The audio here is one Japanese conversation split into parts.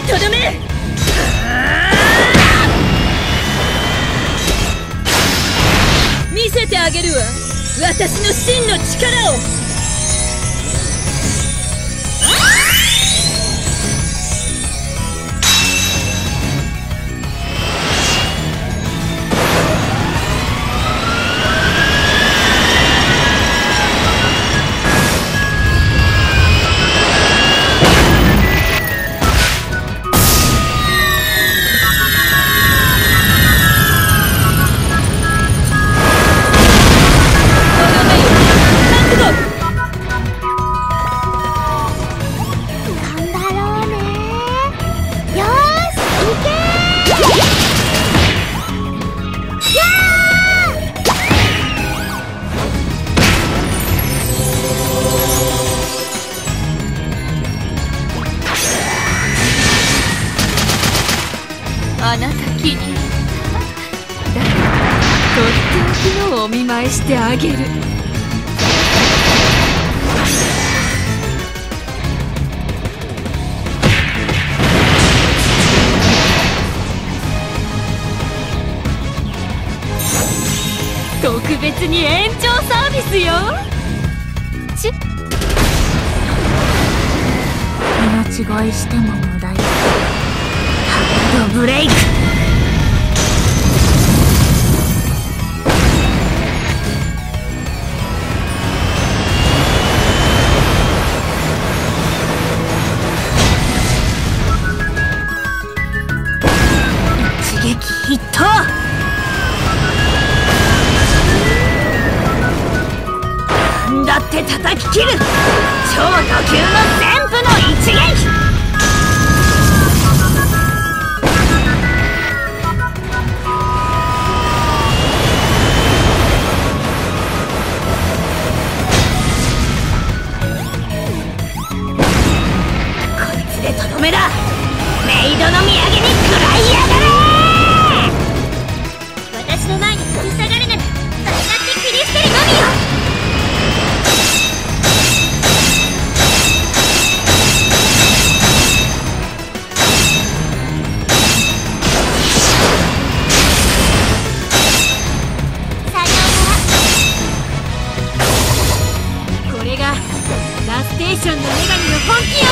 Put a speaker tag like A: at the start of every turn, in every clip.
A: とどめ。見せてあげるわ、私の真の力を。
B: あなた気に入っただからとっておきのお見舞いしてあげる。特別に延長サービスよ。命乞いしても無駄よ。ハードブレイク。一撃ヒット。なんだって叩き切る。超ド級の旋風の一撃。とどめだ。メイドの土産に食らいやがれ。私の前に食い下がるなら私だって切り捨てるのみよ。さようなら。これがラステーションの女神の本気よ。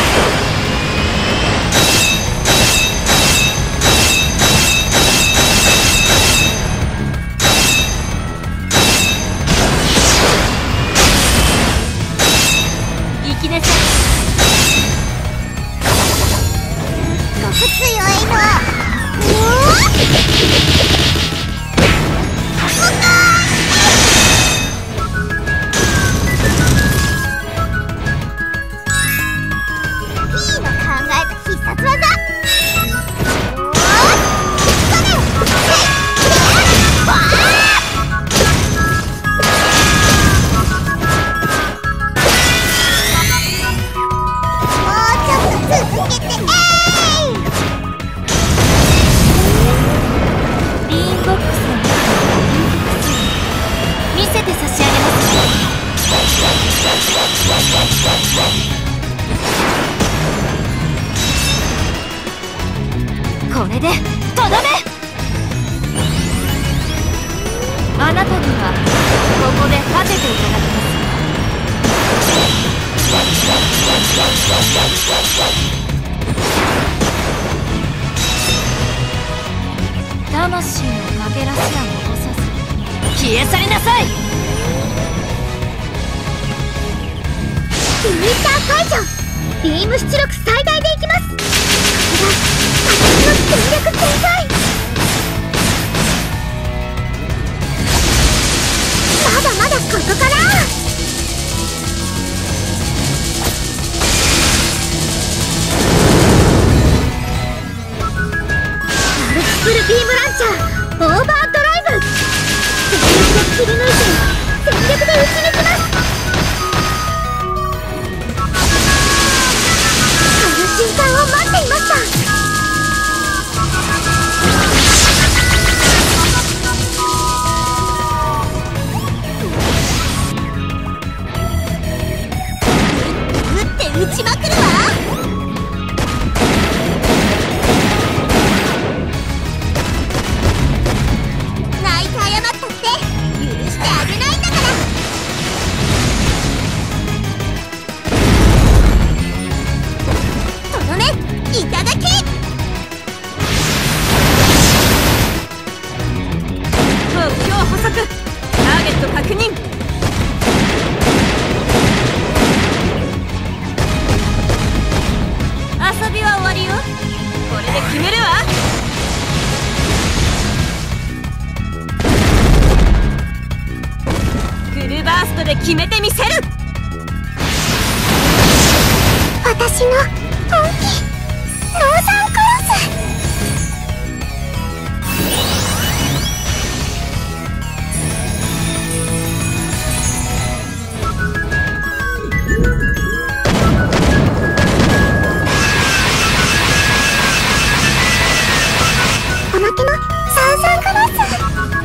B: これでとどめ。あなたにはここで果てていただきます。魂のかけらすらも落とさず消え去りなさい。
C: フィニッシャー解除。ビーム出力最大でいきます。これが私の戦略天才。まだまだここから。ナルスプルビームランチャーオーバードライブ。全力で切り抜いて全力で打ち抜きます。瞬間を待っていました。打って打ちまくるわ。
A: トで決めてみせる。
C: 私の本気ローザンクロス。おまけのサンサンクロス。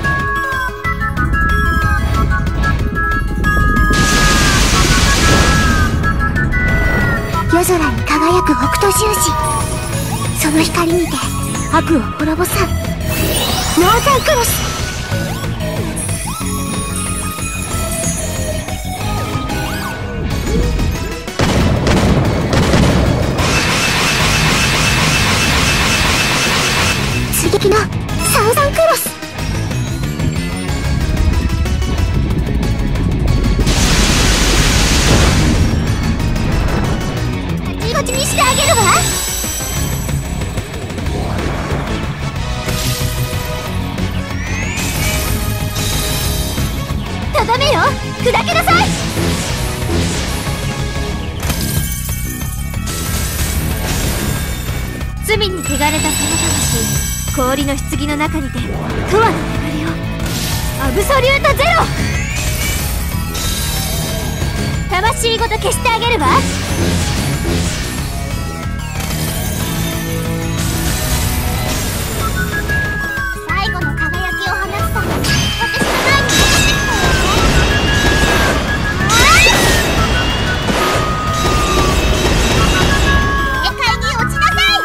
C: 夜空に輝く北斗十字、その光にて悪を滅ぼさん。ノーザンクロス。追撃のサウザンクロス。ガチガチにしてあげるわ。とどめよ、砕けなさい。罪に汚れたその魂、氷の棺の中にて永遠の眠りを。アブソリュートゼロ。魂ごと消してあげるわ。最後の輝きを放つと私の前に戻ってきたよ。正解に落ちなさい。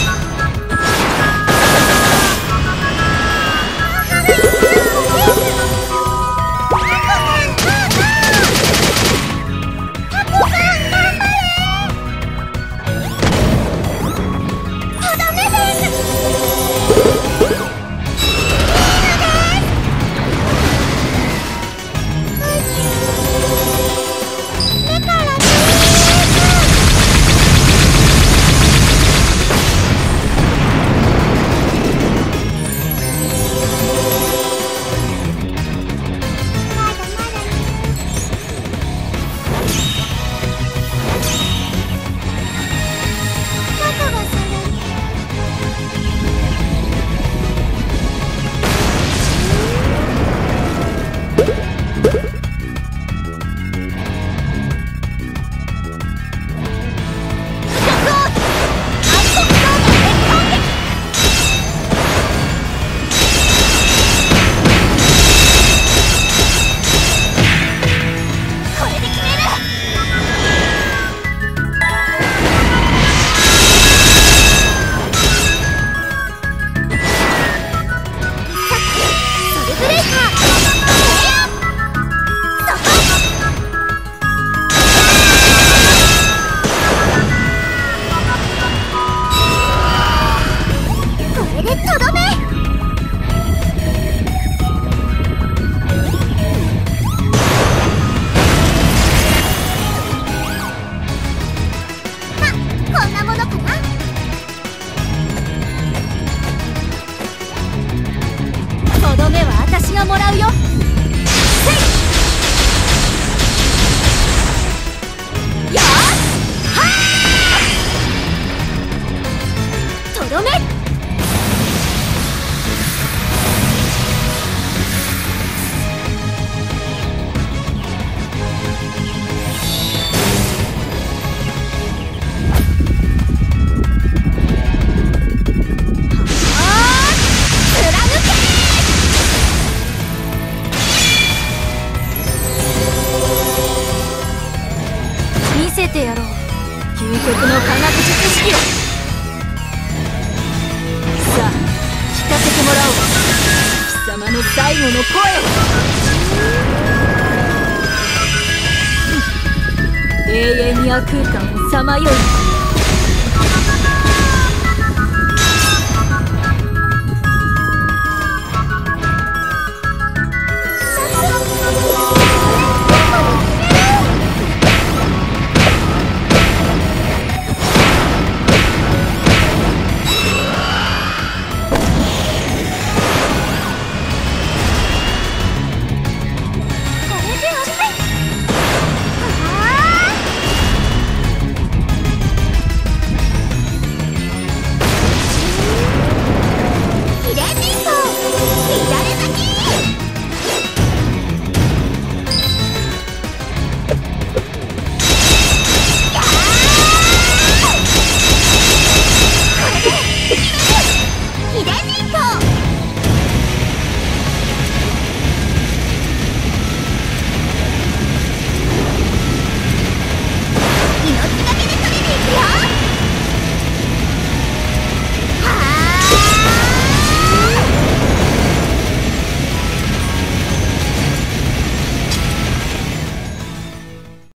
C: もらうよ。やーとどめ。見せてやろう、究極の科学術式を。さあ聞かせてもらおう、貴様の最後の声を。永遠に悪空間をさまよい